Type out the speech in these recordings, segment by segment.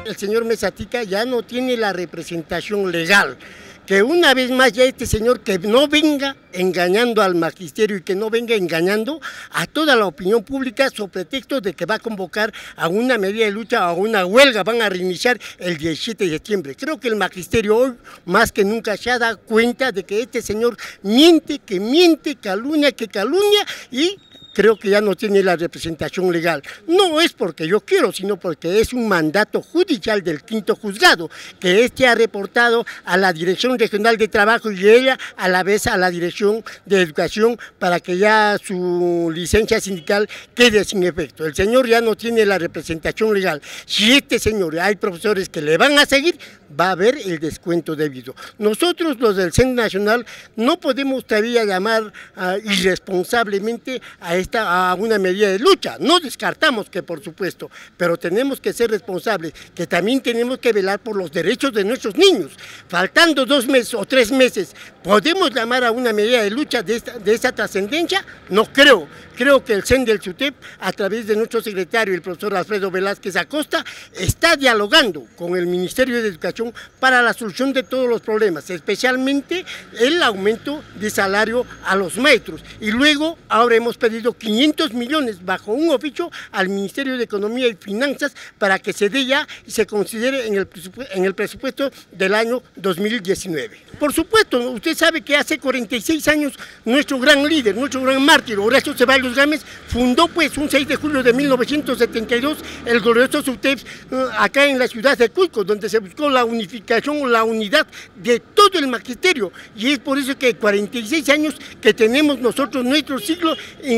el señor Mesatica ya no tiene la representación legal. Que una vez más ya este señor que no venga engañando al magisterio y que no venga engañando a toda la opinión pública sobre pretexto de que va a convocar a una medida de lucha o a una huelga, van a reiniciar el 17 de septiembre. Creo que el magisterio hoy más que nunca se ha dado cuenta de que este señor miente, calumnia, y creo que ya no tiene la representación legal. No es porque yo quiero, sino porque es un mandato judicial del 5º juzgado, que este ha reportado a la Dirección Regional de Trabajo y ella a la vez a la Dirección de Educación para que ya su licencia sindical quede sin efecto. El señor ya no tiene la representación legal. Si este señor, hay profesores que le van a seguir, va a haber el descuento debido. Nosotros, los del CEN Nacional, no podemos todavía llamar irresponsablemente a una medida de lucha. No descartamos que, por supuesto, pero tenemos que ser responsables, que también tenemos que velar por los derechos de nuestros niños. Faltando 2 meses o 3 meses, ¿podemos llamar a una medida de lucha de esta trascendencia? No creo. Creo que el CEN del SUTEP, a través de nuestro secretario, el profesor Alfredo Velázquez Acosta, está dialogando con el Ministerio de Educación para la solución de todos los problemas, especialmente el aumento de salario a los maestros. Y luego, ahora hemos pedido 500 millones bajo un oficio al Ministerio de Economía y Finanzas para que se dé ya y se considere en el presupuesto del año 2019. Por supuesto, usted sabe que hace 46 años nuestro gran líder, nuestro gran mártir, Horacio Ceballos Gámez, fundó pues un 6 de julio de 1972 el glorioso SUTEP acá en la ciudad de Cusco, donde se buscó la unificación, la unidad de todo el magisterio, y es por eso que 46 años que tenemos nosotros nuestro siglo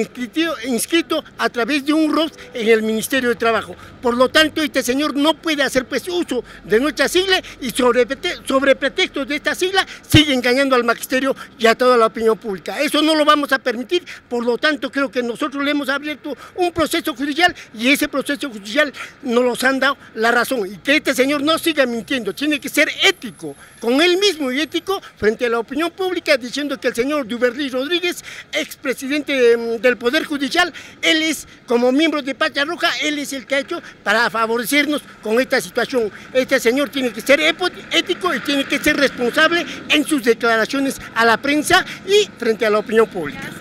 inscrito a través de un ROS en el Ministerio de Trabajo. Por lo tanto, este señor no puede hacer pues uso de nuestra sigla y sobre pretexto de esta sigla sigue engañando al magisterio y a toda la opinión pública. Eso no lo vamos a permitir, por lo tanto creo que nosotros le hemos abierto un proceso judicial y ese proceso judicial nos han dado la razón, y que este señor no siga mintiendo, tiene que ser ético con él mismo y ético frente a la opinión pública, diciendo que el señor Duverly Rodríguez, expresidente del Poder Judicial, él es, como miembro de Pacha Roja, él es el que ha hecho para favorecernos con esta situación. Este señor tiene que ser ético y tiene que ser responsable en sus declaraciones a la prensa y frente a la opinión pública.